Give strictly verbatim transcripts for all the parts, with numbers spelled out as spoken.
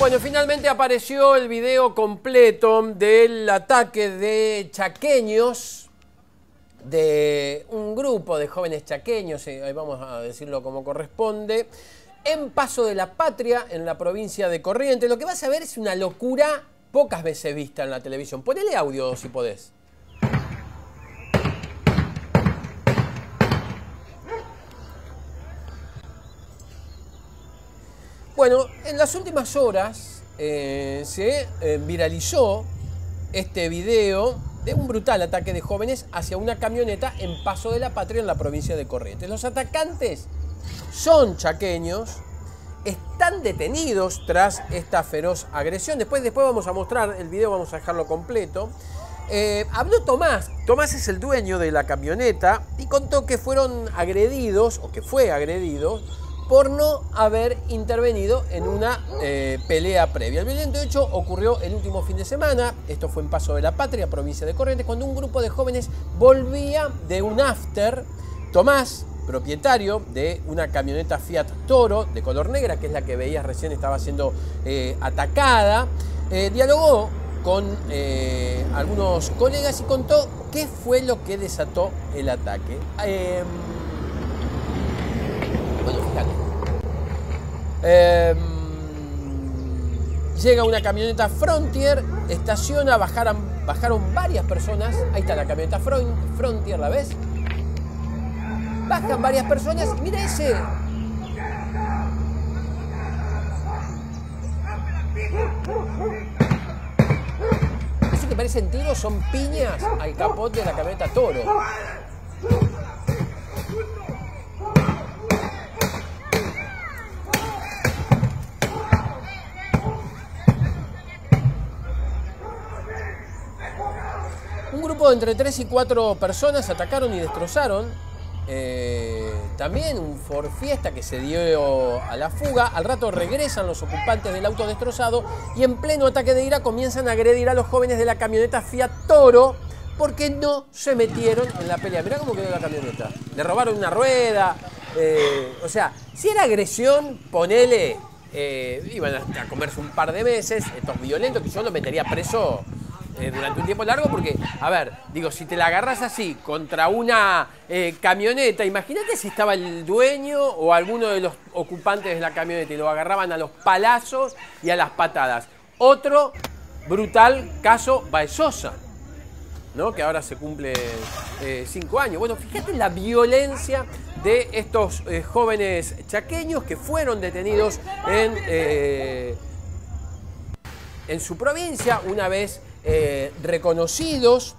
Bueno, finalmente apareció el video completo del ataque de chaqueños, de un grupo de jóvenes chaqueños, eh, vamos a decirlo como corresponde, en Paso de la Patria, en la provincia de Corrientes. Lo que vas a ver es una locura pocas veces vista en la televisión. Ponele audio si podés. Bueno, en las últimas horas eh, se eh, viralizó este video de un brutal ataque de jóvenes hacia una camioneta en Paso de la Patria, en la provincia de Corrientes. Los atacantes son chaqueños, están detenidos tras esta feroz agresión. Después, después vamos a mostrar el video, vamos a dejarlo completo. Eh, habló Tomás, Tomás es el dueño de la camioneta y contó que fueron agredidos, o que fue agredido, por no haber intervenido en una eh, pelea previa. El violento hecho ocurrió el último fin de semana, esto fue en Paso de la Patria, provincia de Corrientes, cuando un grupo de jóvenes volvía de un after. Tomás, propietario de una camioneta Fiat Toro de color negra, que es la que veías recién, estaba siendo eh, atacada, eh, dialogó con eh, algunos colegas y contó qué fue lo que desató el ataque. Eh, bueno, fíjate. Eh, llega una camioneta Frontier, estaciona, bajaron, bajaron varias personas. Ahí está la camioneta Frontier, ¿la ves? Bajan varias personas y mira ese. Eso que parecen tiros son piñas al capot de la camioneta Toro. Un grupo de entre tres y cuatro personas atacaron y destrozaron eh, también un Ford Fiesta que se dio a la fuga. Al rato regresan los ocupantes del auto destrozado y en pleno ataque de ira comienzan a agredir a los jóvenes de la camioneta Fiat Toro porque no se metieron en la pelea. Mirá cómo quedó la camioneta. Le robaron una rueda. Eh, o sea, si era agresión, ponele, eh, iban a comerse un par de meses estos violentos, que yo los metería preso Eh, durante un tiempo largo, porque, a ver, digo, si te la agarras así contra una eh, camioneta, imagínate si estaba el dueño o alguno de los ocupantes de la camioneta y lo agarraban a los palazos y a las patadas. Otro brutal caso, Baezosa, ¿no? Que ahora se cumple eh, cinco años. Bueno, fíjate la violencia de estos eh, jóvenes chaqueños que fueron detenidos en, eh, en su provincia una vez Eh, reconocidos.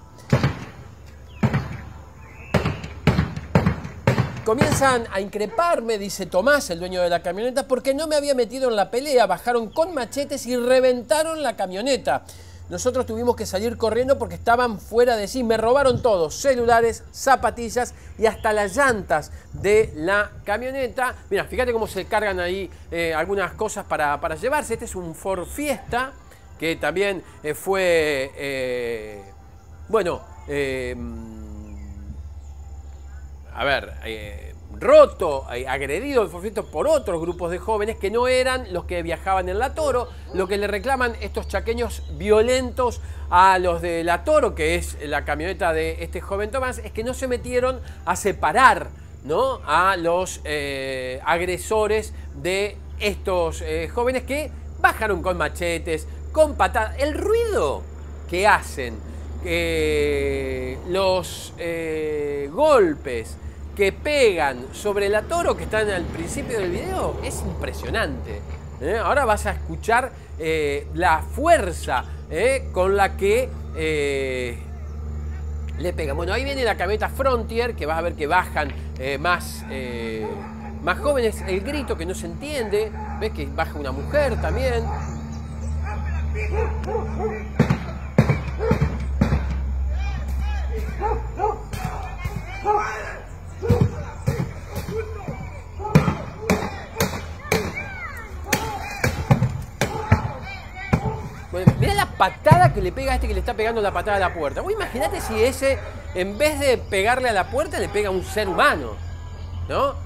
Comienzan a increparme, dice Tomás, el dueño de la camioneta, porque no me había metido en la pelea. Bajaron con machetes y reventaron la camioneta. Nosotros tuvimos que salir corriendo porque estaban fuera de sí. Me robaron todos, celulares, zapatillas y hasta las llantas de la camioneta. Mira, fíjate cómo se cargan ahí eh, algunas cosas para, para llevarse. Este es un Ford Fiesta que también eh, fue, eh, bueno, eh, a ver, eh, roto, eh, agredido el Ford Fiesta por otros grupos de jóvenes que no eran los que viajaban en la Toro. Lo que le reclaman estos chaqueños violentos a los de la Toro, que es la camioneta de este joven Tomás, es que no se metieron a separar, ¿no?, a los eh, agresores de estos eh, jóvenes que bajaron con machetes, con patadas. El ruido que hacen, eh, los eh, golpes que pegan sobre la Toro que están al principio del video, es impresionante. ¿eh? Ahora vas a escuchar eh, la fuerza eh, con la que eh, le pegan. Bueno, ahí viene la camioneta Frontier, que vas a ver que bajan eh, más, eh, más jóvenes. El grito que no se entiende. Ves que baja una mujer también. Bueno, mirá la patada que le pega a este que le está pegando la patada a la puerta. Vos imagínate si ese, en vez de pegarle a la puerta, le pega a un ser humano, ¿no?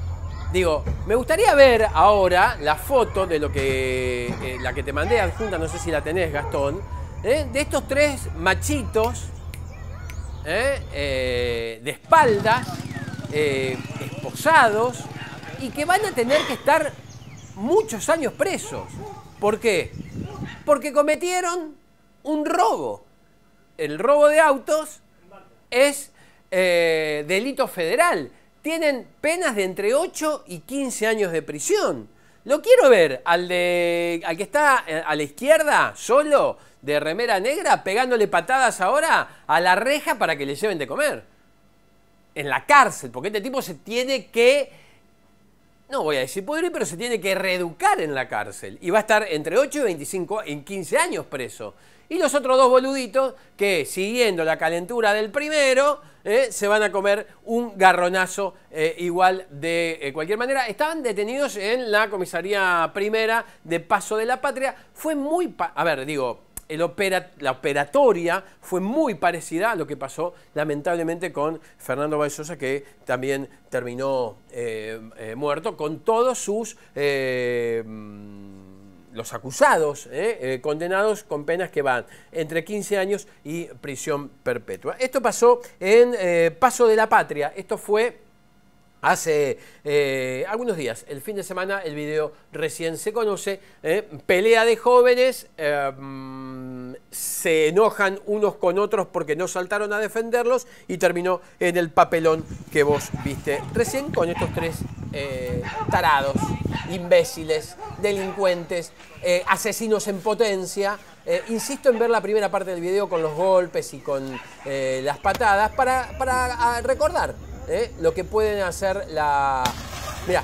Digo, me gustaría ver ahora la foto de lo que, eh, la que te mandé adjunta, no sé si la tenés, Gastón, ¿eh? De estos tres machitos, ¿eh? Eh, de espaldas, eh, esposados, y que van a tener que estar muchos años presos. ¿Por qué? Porque cometieron un robo. El robo de autos es eh, delito federal. Tienen penas de entre ocho y quince años de prisión. Lo quiero ver al, de, al que está a la izquierda, solo, de remera negra, pegándole patadas ahora a la reja para que le lleven de comer. En la cárcel, porque este tipo se tiene que, no voy a decir pudrir, pero se tiene que reeducar en la cárcel. Y va a estar entre ocho y veinticinco, en quince años preso. Y los otros dos boluditos que, siguiendo la calentura del primero, eh, se van a comer un garronazo eh, igual de eh, cualquier manera. Estaban detenidos en la comisaría primera de Paso de la Patria. Fue muy... Pa a ver, digo, el opera la operatoria fue muy parecida a lo que pasó, lamentablemente, con Fernando Valsosa, que también terminó eh, eh, muerto, con todos sus... Eh, los acusados, eh, eh, condenados con penas que van entre quince años y prisión perpetua. Esto pasó en eh, Paso de la Patria. Esto fue hace eh, algunos días. El fin de semana el video recién se conoce. Eh, pelea de jóvenes. Eh, se enojan unos con otros porque no saltaron a defenderlos y terminó en el papelón que vos viste recién con estos tres eh, tarados, imbéciles, delincuentes, eh, asesinos en potencia. Eh, insisto en ver la primera parte del video con los golpes y con eh, las patadas para, para recordar eh, lo que pueden hacer la... Mirá.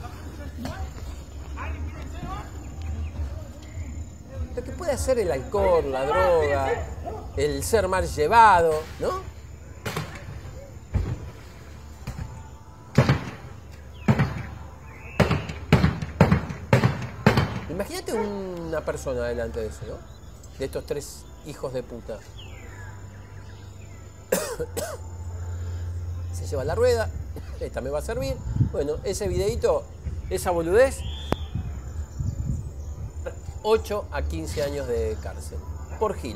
Lo que puede hacer el alcohol, la droga, el ser mal llevado, ¿no? Imagínate una persona delante de eso, ¿no? De estos tres hijos de puta. Se lleva la rueda, esta me va a servir. Bueno, ese videito, esa boludez, ocho a quince años de cárcel. Por Gil.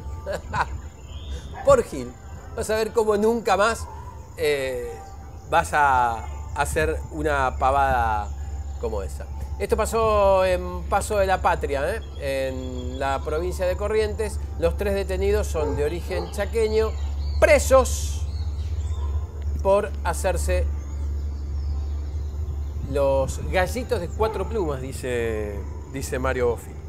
Por Gil. Vas a ver cómo nunca más eh, vas a hacer una pavada como esa. Esto pasó en Paso de la Patria, ¿eh? En la provincia de Corrientes. Los tres detenidos son de origen chaqueño, presos por hacerse los gallitos de cuatro plumas, dice, dice Mario Boffi.